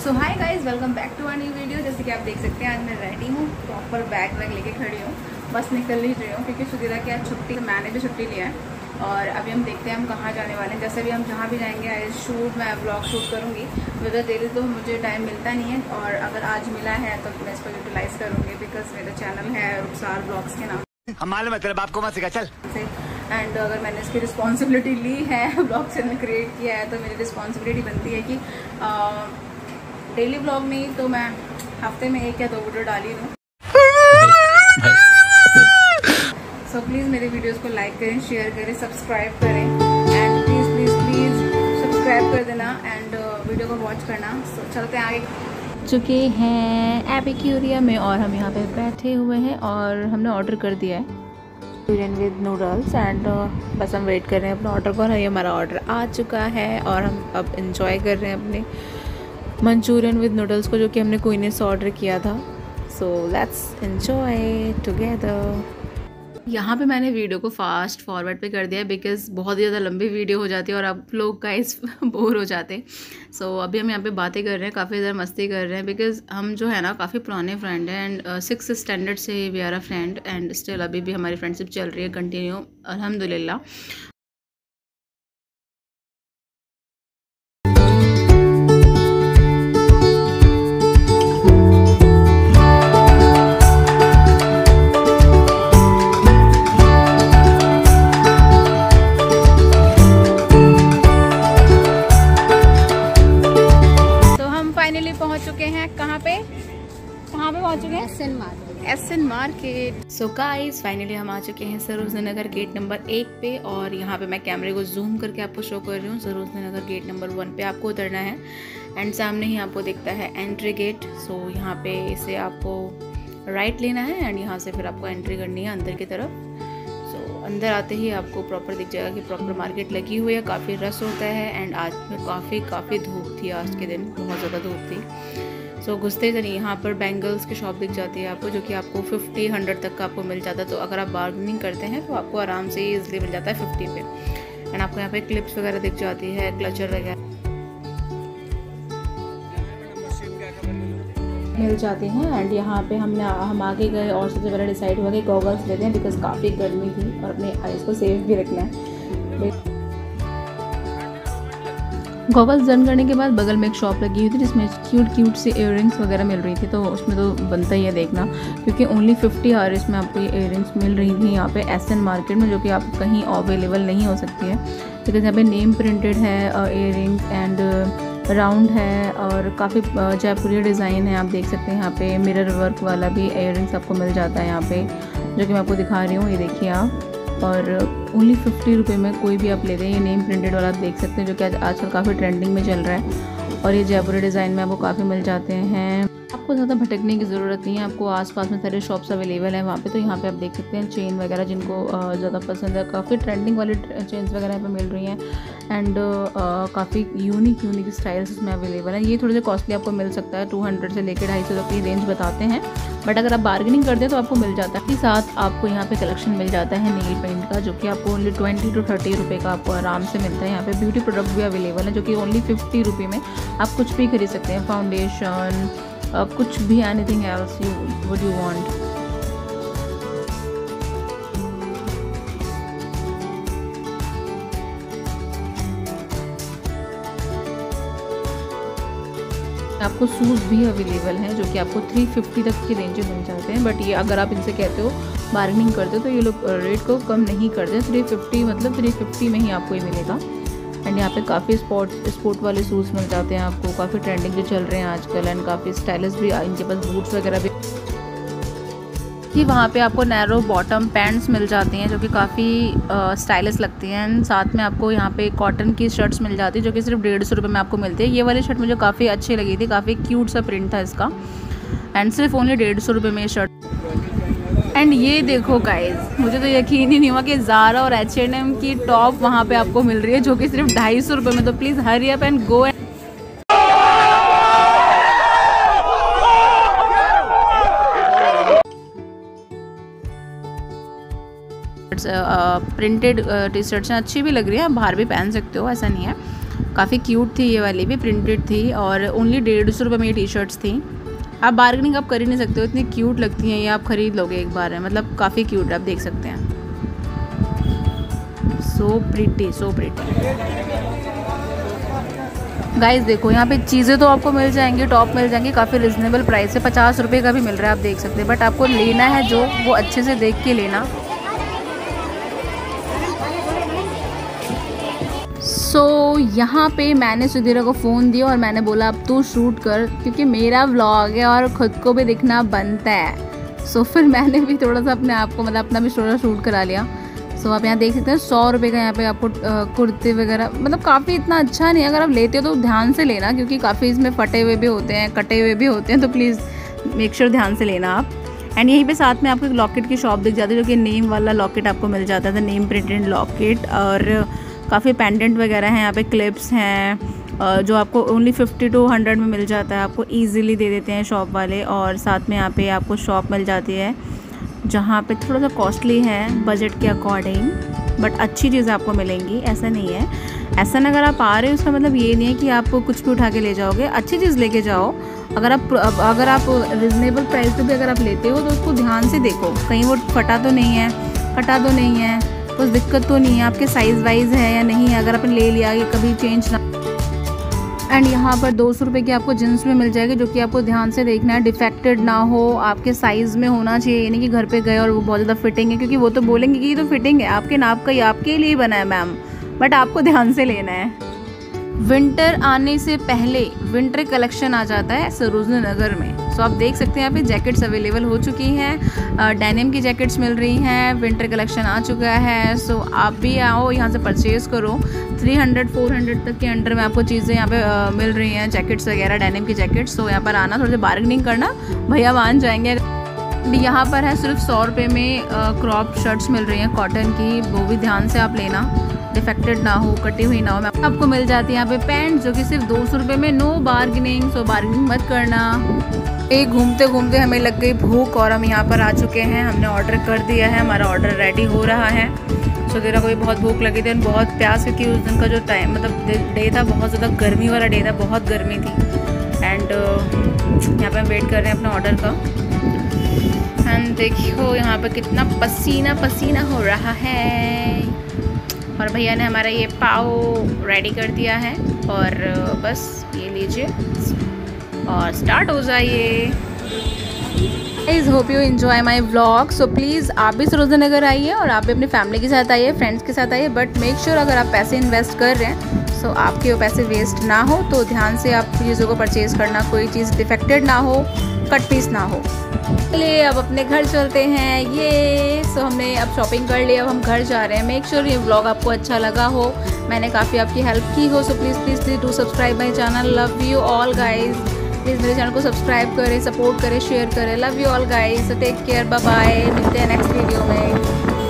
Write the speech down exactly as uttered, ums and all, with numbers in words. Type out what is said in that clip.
So hi guys, welcome back to our new video. जैसे कि आप देख सकते हैं आज मैं रेडी हूँ, प्रॉपर बैग वैग लेके खड़ी हूँ, बस निकल ही रही हूँ क्योंकि सुधीरा की आज छुट्टी, मैंने भी छुट्टी लिया है। और अभी हम देखते हैं हम कहाँ जाने वाले हैं। जैसे भी हम जहाँ भी जाएंगे आई शूट, मैं ब्लॉग शूट करूँगी। वेदर डेली तो मुझे टाइम मिलता नहीं है, और अगर आज मिला है तो मैं इसको यूटिलाइज करूँगी बिकॉज मेरा चैनल है रुखसार ब्लॉग्स के नाम। हमारे मतलब आपको मत सिखा चल। एंड अगर मैंने इसकी रिस्पॉन्सिबिलिटी ली है, ब्लॉग चैनल क्रिएट किया है, तो मेरी रिस्पॉन्सिबिलिटी बनती है कि डेली ब्लॉग नहीं तो मैं हफ्ते में एक या दो वीडियो डाली दूँ। सो प्लीज़ मेरे वीडियोस को लाइक करें, शेयर करें, सब्सक्राइब करें and please please please subscribe कर देना एंड वीडियो को वॉच करना। सो so, चलते हैं आगे। चुके हैं एपिक्यूरिया में और हम यहाँ पे बैठे हुए हैं और हमने ऑर्डर कर दिया है मंचूरियन विद नूडल्स एंड बस हम वेट कर रहे हैं अपना ऑर्डर को। और ये हमारा ऑर्डर आ चुका है और हम अब इंजॉय कर रहे हैं अपने मंचूरियन विद नूडल्स को, जो कि हमने कोइने से ऑर्डर किया था। So let's enjoy together. यहाँ पे मैंने वीडियो को फास्ट फॉरवर्ड पे कर दिया बिकॉज बहुत ही ज़्यादा लंबी वीडियो हो जाती है और आप लोग गाइस बोर हो जाते हैं। सो so, अभी हम यहाँ पे बातें कर रहे हैं, काफ़ी ज़्यादा मस्ती कर रहे हैं बिकॉज हम जो है ना काफ़ी पुराने फ्रेंड हैं एंड सिक्स स्टैंडर्ड से we are a friend and still अभी भी हमारी फ्रेंडशिप चल रही है कंटिन्यू, अल्हम्दुलिल्लाह। पहुंच चुके हैं कहाँ पे कहाँ पे पहुंच चुके हैं? S N market. S N market. So guys finally हम आ चुके हैं सरोजनी नगर गेट नंबर एक पे और यहाँ पे मैं कैमरे को जूम करके आपको शो कर रही हूँ। Sarojini Nagar gate number one पे आपको उतरना है एंड सामने ही आपको दिखता है एंट्री गेट। सो यहाँ पे इसे आपको राइट लेना है एंड यहाँ से फिर आपको एंट्री करनी है अंदर की तरफ। अंदर आते ही आपको प्रॉपर दिख जाएगा कि प्रॉपर मार्केट लगी हुई है, काफ़ी रश होता है एंड आज में काफ़ी काफ़ी धूप थी, आज के दिन बहुत ज़्यादा धूप थी। सो so, घुसते ही यहाँ पर बैंगल्स की शॉप दिख जाती है आपको, जो कि आपको फिफ्टी हंड्रेड तक का आपको मिल जाता है। तो अगर आप बार्गेनिंग करते हैं तो आपको आराम से ईजिली मिल जाता है फिफ्टी पे। एंड आपको यहाँ पे क्लिप्स वगैरह दिख जाती है, क्लचर वगैरह मिल जाते हैं। एंड यहाँ पे हमने हम आगे गए और सबसे पहले डिसाइड हुआ कि गॉगल्स लेते हैं बिकॉज काफ़ी गर्मी थी और अपने आइज़ को सेफ भी रखना है। गॉगल्स डन करने के बाद बगल में एक शॉप लगी हुई थी जिसमें क्यूट क्यूट सी इयररिंग्स वगैरह मिल रही थी, तो उसमें तो बनता ही है देखना क्योंकि ओनली फिफ्टी आर इसमें आपको ये इयररिंग्स मिल रही थी यहाँ पे एस एन मार्केट में, जो कि आप कहीं अवेलेबल नहीं हो सकती है बिकॉज यहाँ पे नेम प्रिंटेड है इयररिंग एंड राउंड है और काफ़ी जयपुरी डिज़ाइन है। आप देख सकते हैं यहाँ पे मिरर वर्क वाला भी इयररिंग्स आपको मिल जाता है यहाँ पे, जो कि मैं आपको दिखा रही हूँ। ये देखिए आप, और ओनली फिफ्टी रुपये में कोई भी आप लेते हैं। ये नेम प्रिंटेड वाला आप देख सकते हैं जो कि आज आजकल काफ़ी ट्रेंडिंग में चल रहा है और ये जयपुरी डिज़ाइन में आपको काफ़ी मिल जाते हैं। आपको ज़्यादा भटकने की ज़रूरत नहीं है, आपको आसपास में सारे शॉप्स अवेलेबल हैं वहाँ पे। तो यहाँ पे आप देख सकते हैं चेन वगैरह जिनको ज़्यादा पसंद है, काफ़ी ट्रेंडिंग वाली चेन्स वगैरह यहाँ पे मिल रही हैं एंड काफ़ी यूनिक यूनिक स्टाइल्स इसमें अवेलेबल है। ये थोड़े से कॉस्टली आपको मिल सकता है, टू हंड्रेड से लेकर ढाई सौ तक की रेंज बताते हैं, बट अगर आप बार्गेनिंग करते हैं तो आपको मिल जाता है। इसके साथ आपको यहाँ पे कलेक्शन मिल जाता है नेल पेंट का, जो कि आपको ओनली ट्वेंटी टू थर्टी रुपये का आपको आराम से मिलता है। यहाँ पे ब्यूटी प्रोडक्ट भी अवेलेबल है जो कि ओनली फिफ्टी रुपये में आप कुछ भी खरीद सकते हैं, फाउंडेशन Uh, कुछ भी anything else you would you want. आपको शूज़ भी अवेलेबल हैं जो कि आपको थ्री फिफ्टी तक की रेंज में मिल जाते हैं, बट ये अगर आप इनसे कहते हो बार्गेनिंग करते हो तो ये लोग रेट को कम नहीं करते। थ्री फिफ्टी मतलब थ्री फिफ्टी में ही आपको ये मिलेगा। एंड यहाँ पे काफ़ी स्पोर्ट स्पोर्ट वाले शूज़ मिल जाते हैं आपको, काफ़ी ट्रेंडिंग जो चल रहे हैं आजकल एंड काफ़ी स्टाइलिश भी, इनके पास बूट्स वगैरह भी। कि वहाँ पे आपको नैरो बॉटम पैंट्स मिल जाती हैं जो कि काफ़ी स्टाइलिश लगती हैं एंड साथ में आपको यहाँ पे कॉटन की शर्ट्स मिल जाती है जो कि सिर्फ डेढ़ सौ रुपये में आपको मिलती है। ये वाली शर्ट मुझे काफ़ी अच्छी लगी थी, काफ़ी क्यूट सा प्रिंट था इसका एंड सिर्फ ओनली डेढ़ सौ रुपये में ये शर्ट। एंड ये देखो गाइज, मुझे तो यकीन ही नहीं हुआ कि ज़ारा और एच एंड एम की टॉप वहाँ पे आपको मिल रही है जो कि सिर्फ ढाई सौ रुपये में। तो please hurry up and go. Printed T shirts अच्छी भी लग रही है, आप बाहर भी पहन सकते हो, ऐसा नहीं है। काफ़ी क्यूट थी ये वाली भी, प्रिंटेड थी और ओनली डेढ़ सौ रुपये में ये टी शर्ट्स थी। आप बार्गेनिंग आप कर ही नहीं सकते हो, इतनी क्यूट लगती हैं ये, आप ख़रीद लोगे एक बार है, मतलब काफ़ी क्यूट आप देख सकते हैं। So pretty, so pretty guys. देखो यहाँ पे चीज़ें तो आपको मिल जाएंगी, टॉप मिल जाएंगे, काफ़ी रिजनेबल प्राइस है, पचास रुपये का भी मिल रहा है, आप देख सकते हैं। बट आपको लेना है जो, वो अच्छे से देख के लेना। सो so, यहाँ पे मैंने सुधीरा को फ़ोन दिया और मैंने बोला अब तू शूट कर, क्योंकि मेरा व्लॉग है और ख़ुद को भी दिखना बनता है। सो so, फिर मैंने भी थोड़ा सा अपने आप को, मतलब अपना भी थोड़ा शूट करा लिया। सो so, आप यहाँ देख सकते हैं सौ रुपये का यहाँ पे आपको कुर्ते वगैरह, मतलब काफ़ी इतना अच्छा नहीं है। अगर आप लेते हो तो ध्यान से लेना, क्योंकि काफ़ी इसमें फटे हुए भी होते हैं, कटे हुए भी होते हैं, तो प्लीज़ मेक श्योर ध्यान से लेना आप। एंड यहीं पे साथ में आपको एक लॉकेट की शॉप दिख जाती है, जो कि नेम वाला लॉकेट आपको मिल जाता था, नेम प्रिंटेड लॉकेट। और काफ़ी पेंडेंट वगैरह हैं यहाँ पे, क्लिप्स हैं जो आपको ओनली फिफ्टी टू हंड्रेड में मिल जाता है, आपको ईजिली दे देते हैं शॉप वाले। और साथ में यहाँ पे आपको शॉप मिल जाती है जहाँ पे थोड़ा सा कॉस्टली है बजट के अकॉर्डिंग, बट अच्छी चीज़ें आपको मिलेंगी, ऐसा नहीं है। ऐसा ना अगर आप आ रहे हो उसका मतलब ये नहीं है कि आप कुछ भी उठा के ले जाओगे, अच्छी चीज़ लेके जाओ। अगर आप अगर आप रिजनेबल प्राइस पे भी अगर आप लेते हो तो उसको ध्यान से देखो, कहीं वो फटा तो नहीं है, कटा तो नहीं है, कुछ दिक्कत तो नहीं है, आपके साइज़ वाइज है या नहीं है। अगर आपने ले लिया ये कभी चेंज ना। एंड यहाँ पर दो सौ रुपये की आपको जींस में मिल जाएगी, जो कि आपको ध्यान से देखना है, डिफेक्टेड ना हो, आपके साइज़ में होना चाहिए। यानी कि घर पे गए और वो बहुत ज़्यादा फिटिंग है, क्योंकि वो तो बोलेंगे कि ये तो फिटिंग है, आपके नाप का ही आपके लिए बना है मैम, बट आपको ध्यान से लेना है। विंटर आने से पहले विंटर कलेक्शन आ जाता है सरोजनी नगर में। सो आप देख सकते हैं यहाँ पे जैकेट्स अवेलेबल हो चुकी हैं, डेनिम की जैकेट्स मिल रही हैं, विंटर कलेक्शन आ चुका है। सो आप भी आओ यहाँ से परचेज करो। तीन सौ चार सौ तक के अंडर में आपको चीज़ें यहाँ पे आ, मिल रही हैं, जैकेट्स वगैरह, डेनिम की जैकेट्स। सो यहाँ पर आना, थोड़ी सी बार्गेनिंग करना, भैया मान जाएंगे। यहाँ पर है सिर्फ सौ रुपये में क्रॉप शर्ट्स मिल रही हैं कॉटन की, वो भी ध्यान से आप लेना, डिफेक्टेड ना हो, कटी हुई ना हो। आपको मिल जाती है यहाँ पे पैंट, जो कि सिर्फ दो सौ रुपये में, नो बार्गेनिंग। सो बार्गेनिंग मत करना। एक घूमते घूमते हमें लग गई भूख और हम यहाँ पर आ चुके हैं, हमने ऑर्डर कर दिया है, हमारा ऑर्डर रेडी हो रहा है। सुधीरा को भी बहुत भूख लगी थी, बहुत प्यास, क्योंकि उस दिन का जो टाइम, मतलब डे था, बहुत ज़्यादा गर्मी वाला डे था, बहुत गर्मी थी। एंड यहाँ पे हम वेट कर रहे हैं अपना ऑर्डर का। एंड देखियो यहाँ पे कितना पसीना पसीना हो रहा है, और भैया ने हमारा ये पाव रेडी कर दिया है। और बस ये लीजिए और स्टार्ट हो जाइए। Guys hope you enjoy my vlog. So please आप भी सरोजनी नगर आइए और आप भी अपनी फैमिली के साथ आइए, फ्रेंड्स के साथ आइए, बट मेक श्योर अगर आप पैसे इन्वेस्ट कर रहे हैं सो so आपके वो पैसे वेस्ट ना हो, तो ध्यान से आप चीज़ों को परचेज़ करना, कोई चीज़ डिफेक्टेड ना हो, कट पीस ना हो। चलिए अब अपने घर चलते हैं। ये सो so हमने अब शॉपिंग कर लिया, अब हम घर जा रहे हैं। मेक श्योर ये व्लॉग आपको अच्छा लगा हो, मैंने काफ़ी आपकी हेल्प की हो। So please please please do subscribe my channel. Love you all guys, please मेरे चैनल को सब्सक्राइब करें, सपोर्ट करें, शेयर करें। Love you all guys, take care, bye bye, मिलते हैं नेक्स्ट वीडियो में।